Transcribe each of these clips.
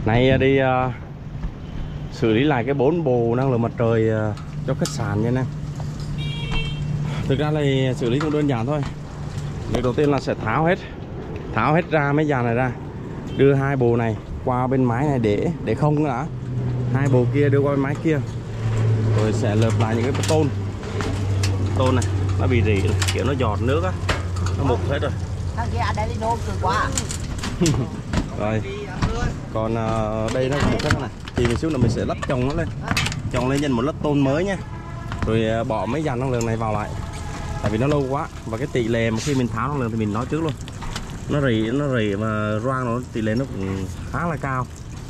Nay đi xử lý lại cái 4 bộ năng lượng mặt trời cho khách sạn nha anh em. Thực ra là xử lý cũng đơn giản thôi. Việc đầu tiên là sẽ tháo hết ra mấy dàn này ra, đưa 2 bộ này qua bên máy này để không đã, 2 bộ kia đưa qua bên máy kia, rồi sẽ lợp lại những cái tôn này nó bị rỉ, kiểu nó giọt nước á, nó mục hết rồi. Thằng kia đây đi nôn cực quá. Rồi còn đây nó một cái này thì mình xíu là mình sẽ lắp chồng nó lên, nhân một lớp tôn mới nha, rồi bỏ mấy dàn năng lượng này vào lại, tại vì nó lâu quá và cái tỷ lệ mà khi mình tháo năng lượng thì mình nói trước luôn, nó rỉ mà roang nó tỷ lệ nó cũng khá là cao.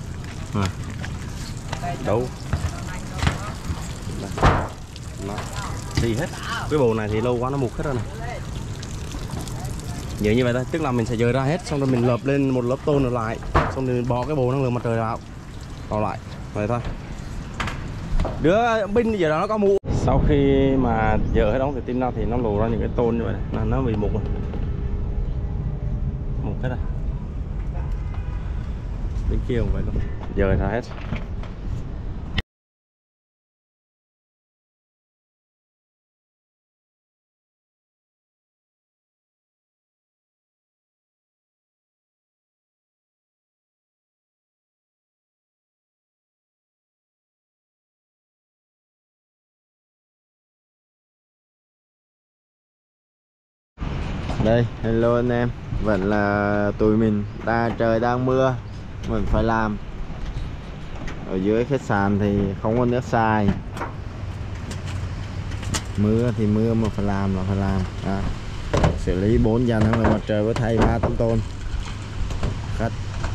Đâu nó đi hết cái bộ này thì lâu quá nó mục hết rồi này. Nhớ như vậy thôi, tức là mình sẽ dời ra hết, xong rồi mình lợp lên một lớp tôn nữa lại, xong rồi mình bỏ cái bộ năng lượng mặt trời vào lại vậy thôi. Đứa binh giờ đó nó có mũ. Sau khi mà dỡ hết đóng thì tin ra thì nó lù ra những cái tôn như vậy này, là nó bị mục rồi, mục hết rồi. Bên kia cũng vậy luôn, dời ra hết. Đây, hello anh em. Vẫn là tụi mình trời đang mưa, mình phải làm. Ở dưới khách sạn thì không có nước xài. Mưa thì mưa mà phải làm là phải làm. Đó. Xử lý 4 dàn năng lượng mặt trời với thay 3 tấm tôn. Khách.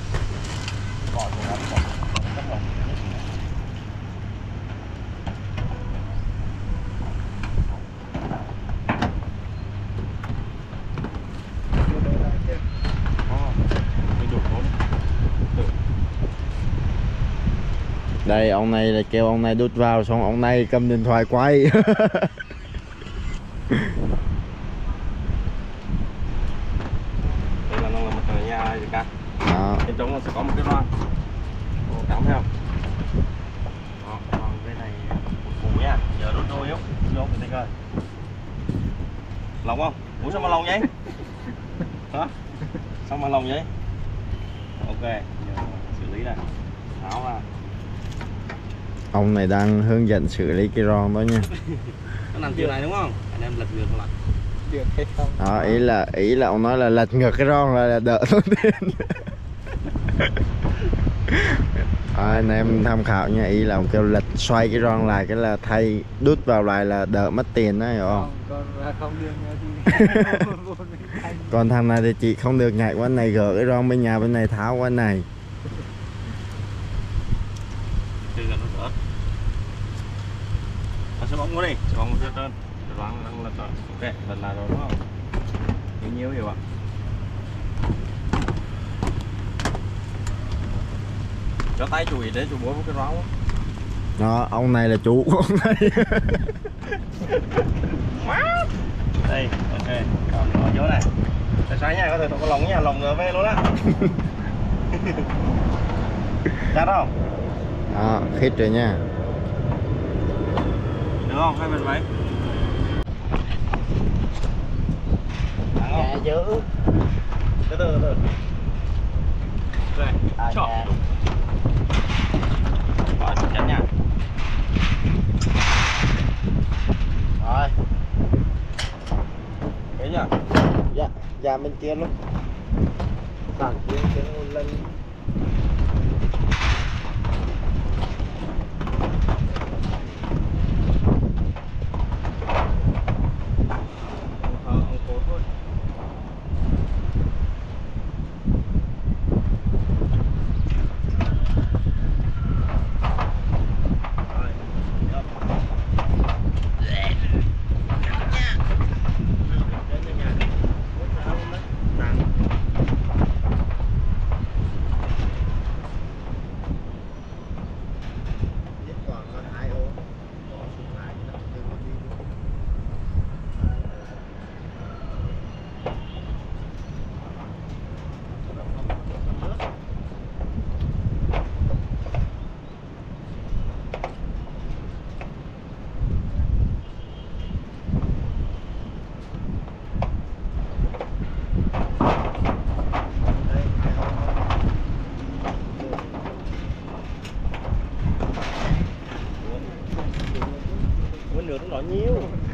Đây, ông này là kêu ông này đút vào, xong ông này cầm điện thoại quay. Đây là năng lượng mặt trời nha gì cả. Bên trong nó sẽ có một cái loa, cảm thấy không? Đó, còn cái này một củ nha, giờ đốt đôi yếu, vô thử coi. Lòng không? Ủa sao mà lòng vậy? Hả? Sao mà lòng vậy? Ok, giờ xử lý này, tháo ra. Ông này đang hướng dẫn xử lý cái ron đó nha. Nó nằm chiều này đúng không? Anh em lật ngược lại. Được hay không? Đó, ý là ông nói là lật ngược cái ron là đỡ tốn tiền. Anh em tham khảo nha, ý là ông kêu lật xoay cái ron lại, cái là thay đút vào lại là đỡ mất tiền đó, hiểu không? Còn thằng này thì chị không được nhảy qua này, gỡ cái ron bên nhà bên này tháo qua này. Sẽ bóng đi, sẽ bóng trên trên, đoán là ok, lần là rồi đúng không? Nhiều hiểu ạ. Cho tay chú ý để chú bố cái ráo. Đó, ông này là chủ của ông này. Đây, ok, còn ở chỗ này. Sai nha, có thể có lòng nha, lòng về luôn á. Chắc không? Đó, khít rồi nha. Được không? Hai mình mấy? Dạ giữ. Từ từ. Đây, chọn. Bỏ chặt nha. Rồi. Đấy nhá. Dạ, ra bên kia luôn. Đằng kia cái lên. Nặng. nhiêu.